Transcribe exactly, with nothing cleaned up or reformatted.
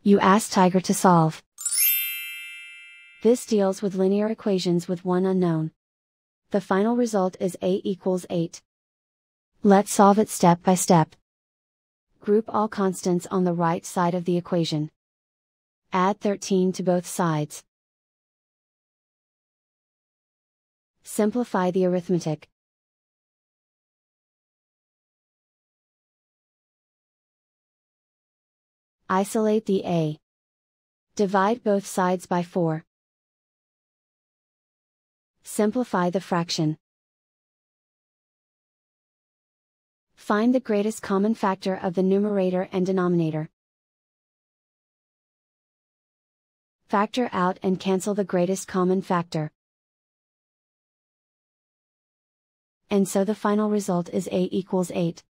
You ask Tiger to solve. This deals with linear equations with one unknown. The final result is a equals eight. Let's solve it step by step. Group all constants on the right side of the equation. Add thirteen to both sides. Simplify the arithmetic. Isolate the a. Divide both sides by four. Simplify the fraction. Find the greatest common factor of the numerator and denominator. Factor out and cancel the greatest common factor. And so the final result is a equals eight.